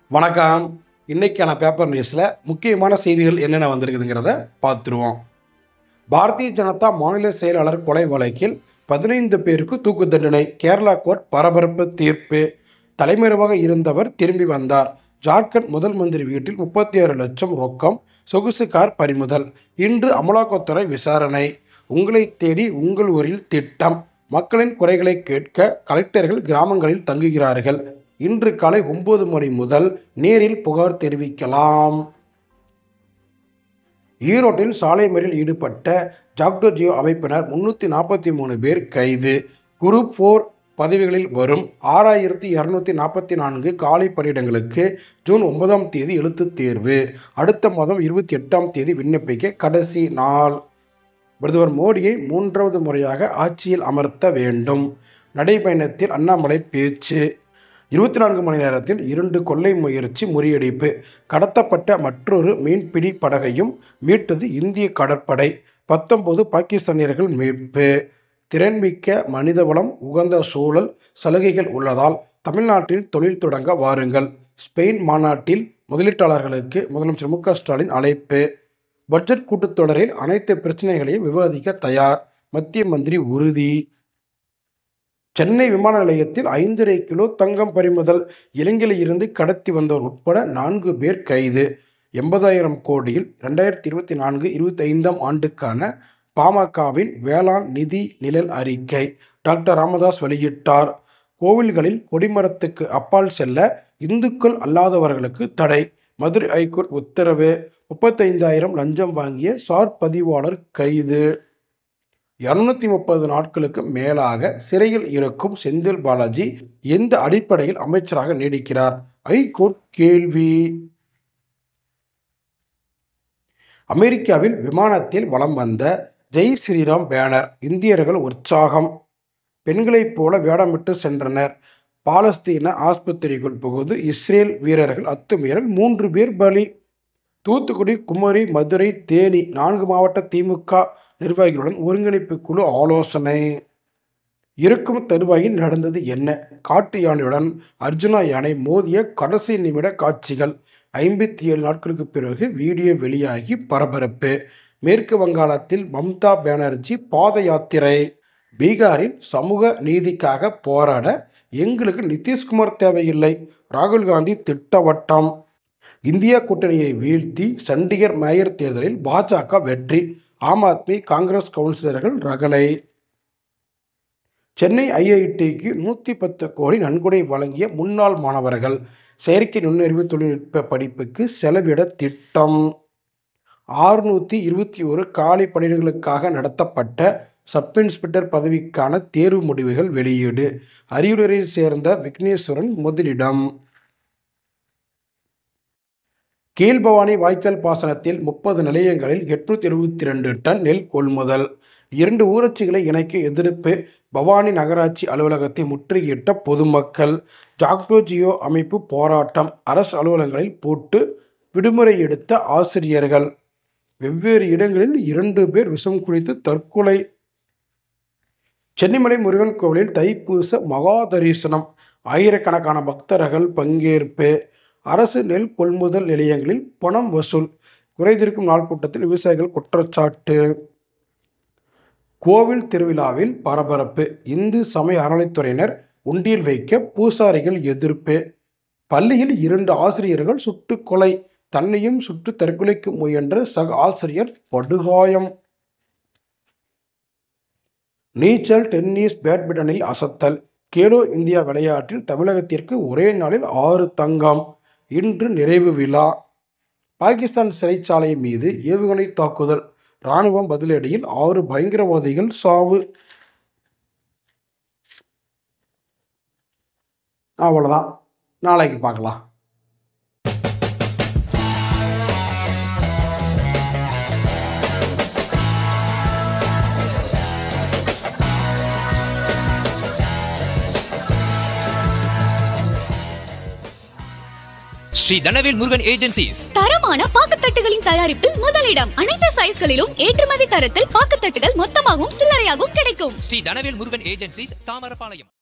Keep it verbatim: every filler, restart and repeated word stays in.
வணக்கம். இன்னைக்கான பேப்பர் நியூஸில் முக்கியமான செய்திகள் என்னென்ன வந்திருக்குதுங்கிறத பார்த்துருவோம். பாரதிய ஜனதா மாநில செயலாளர் கொலை வழக்கில் பதினைந்து பேருக்கு தூக்கு தண்டனை. கேரளா கோர்ட் பரபரப்பு தீர்ப்பு. தலைமறைவாக இருந்தவர் திரும்பி வந்தார். ஜார்க்கண்ட் முதல் மந்திரி வீட்டில் முப்பத்தி ஆறு லட்சம் ரொக்கம், சொகுசு கார் பறிமுதல். இன்று அமலாக்கத்துறை விசாரணை. உங்களை தேடி உங்கள் ஊரில் திட்டம். மக்களின் குறைகளை கேட்க கலெக்டர்கள் கிராமங்களில் தங்குகிறார்கள். இன்று காலை ஒன்பது மணி முதல் நேரில் புகார் தெரிவிக்கலாம். ஈரோட்டில் சாலை மறியலில் ஈடுபட்ட ஜாக்டோ ஜியோ அமைப்பினர் முன்னூற்றி நாற்பத்தி மூணு பேர் கைது. குரூப் ஃபோர் பதவிகளில் வரும் ஆறாயிரத்தி இரநூத்தி நாற்பத்தி நான்கு காலி பணியிடங்களுக்கு ஜூன் ஒன்பதாம் தேதி எழுத்துத் தேர்வு. அடுத்த மாதம் இருபத்தி எட்டாம் தேதி விண்ணப்பிக்க கடைசி நாள். பிரதமர் மோடியை மூன்றாவது முறையாக ஆட்சியில் அமர்த்த வேண்டும். நடைபயணத்தில் அண்ணாமலை பேச்சு. இருபத்தி நான்கு மணி நேரத்தில் இரண்டு கொள்ளை முயற்சி முறியடிப்பு. கடத்தப்பட்ட மற்றொரு மீன்பிடி படகையும் மீட்டது இந்திய கடற்படை. பத்தொன்பது பாகிஸ்தானியர்கள் மீட்பு. திறன்மிக்க மனிதவளம், உகந்த சூழல், சலுகைகள் உள்ளதால் தமிழ்நாட்டில் தொழில் தொடங்க வாருங்கள். ஸ்பெயின் மாநாட்டில் முதலீட்டாளர்களுக்கு முதலமைச்சர் மு க ஸ்டாலின் அழைப்பு. பட்ஜெட் கூட்டத்தொடரில் அனைத்து பிரச்சனைகளையும் விவாதிக்க தயார். மத்திய மந்திரி உறுதி. சென்னை விமான நிலையத்தில் ஐந்தரை கிலோ தங்கம் பறிமுதல். இலங்கையில் இருந்து கடத்தி வந்தவர் உட்பட நான்கு பேர் கைது. எண்பதாயிரம் கோடியில் இரண்டாயிரத்தி இருபத்தி நான்கு இருபத்தி ஐந்தாம் ஆண்டுக்கான பாமகவின் வேளாண் நிதி நிழல் அறிக்கை டாக்டர் ராமதாஸ் வெளியிட்டார். கோவில்களில் கொடிமரத்துக்கு அப்பால் செல்ல இந்துக்கள் அல்லாதவர்களுக்கு தடை. மதுரை ஐகோர்ட் உத்தரவு. முப்பத்தைந்தாயிரம் லஞ்சம் வாங்கிய சார் பதிவாளர் கைது. இருநூத்தி முப்பது நாட்களுக்கு மேலாக சிறையில் இருக்கும் செந்தில் பாலாஜி எந்த அடிப்படையில் அமைச்சராக நீடிக்கிறார்? ஐகோர்ட் கேள்வி. அமெரிக்காவில் விமானத்தில் வலம் வந்த ஜெய் ஸ்ரீராம் பேனர். இந்தியர்கள் உற்சாகம். பெண்களைப் போல வேடமிட்டு சென்றனர். பாலஸ்தீன ஆஸ்பத்திரிக்குள் புகுந்து இஸ்ரேல் வீரர்கள் அத்துமீறல். மூன்று பேர் பலி. தூத்துக்குடி, குமரி, மதுரை, தேனி நான்கு மாவட்ட திமுக நிர்வாகிகளுடன் ஒருங்கிணைப்பு குழு ஆலோசனை. இருக்கும் தருவாயில் நடந்தது என்ன? காட்டு யானையுடன் அர்ஜுனா யானை மோதிய கடைசி நிமிட காட்சிகள். ஐம்பத்தி ஏழு நாட்களுக்கு பிறகு வீடியோ வெளியாகி பரபரப்பு. மேற்கு வங்காளத்தில் மம்தா பானர்ஜி பாத யாத்திரை. பீகாரில் சமூக நீதிக்காக போராட எங்களுக்கு நிதிஷ்குமார் தேவையில்லை. ராகுல் காந்தி திட்டவட்டம். இந்தியா கூட்டணியை வீழ்த்தி சண்டிகர் மேயர் தேர்தலில் பாஜக வெற்றி. ஆம் ஆத்மி, காங்கிரஸ் கவுன்சிலர்கள் ரகளை. சென்னை ஐ ஐ டிக்கு நூற்றி பத்து கோடி நன்கொடை வழங்கிய முன்னாள் மாணவர்கள். செயற்கை நுண்ணறிவு தொழில்நுட்ப படிப்புக்கு செலவிட திட்டம். ஆறுநூற்றி இருபத்தி ஒரு காலி பணியிடங்களுக்காக நடத்தப்பட்ட சப் இன்ஸ்பெக்டர் பதவிக்கான தேர்வு முடிவுகள் வெளியீடு. அரியலூரை சேர்ந்த விக்னேஸ்வரன் முதலிடம். கீழ்பவானி வாய்க்கால் பாசனத்தில் முப்பது நிலையங்களில் எட்நூற்றி எழுபத்தி ரெண்டு டன் நெல் கொள்முதல். இரண்டு ஊராட்சிகளை இணைக்க எதிர்ப்பு. பவானி நகராட்சி அலுவலகத்தை முற்றுகையிட்ட பொதுமக்கள். ஜாக்டோ ஜியோ அமைப்பு போராட்டம். அரசு அலுவலகங்களில் போட்டு விடுமுறை எடுத்த ஆசிரியர்கள். வெவ்வேறு இடங்களில் இரண்டு பேர் விஷம் குடித்து தற்கொலை. சென்னிமலை முருகன் கோவிலில் தைப்பூச மகா தரிசனம். ஆயிரக்கணக்கான பக்தர்கள் பங்கேற்பு. அரசு நெல் கொள்முதல் நிலையங்களில் பணம் வசூல். குறைதீர்க்கும் நாள் கூட்டத்தில் விவசாயிகள் குற்றச்சாட்டு. கோவில் திருவிழாவில் பரபரப்பு. இந்து சமய அறநிலைத்துறையினர் உண்டியல் வைக்க பூசாரிகள் எதிர்ப்பு. பள்ளியில் இரண்டு ஆசிரியர்கள் சுட்டு கொலை. தன்னையும் சுட்டு தற்கொலைக்கு முயன்ற சக ஆசிரியர் படுகாயம். நீச்சல், டென்னிஸ், பேட்மிண்டனில் அசத்தல். கேலோ இந்தியா விளையாட்டில் தமிழகத்திற்கு ஒரே நாளில் ஆறு தங்கம். இன்று நிறைவு விழா. பாகிஸ்தான் சிறைச்சாலை மீது ஏவுகணை தாக்குதல். இராணுவம் பதிலடியில் ஆறு பயங்கரவாதிகள் சாவு. அவ்வளோதான். நாளைக்கு பார்க்கலாம். ஸ்ரீ தனவேல் முருகன் ஏஜென்சிஸ். தரமான பாக்குத்தட்டுகளின் தயாரிப்பில் முதலிடம். அனைத்து சைஸ்களிலும் ஏற்றுமதி தரத்தில் பாக்குத்தட்டுகள் மொத்தமாகவும் சில்லறையாகவும் கிடைக்கும். ஸ்ரீ தனவேல் முருகன் ஏஜென்சிஸ், தாமரபாளையம்.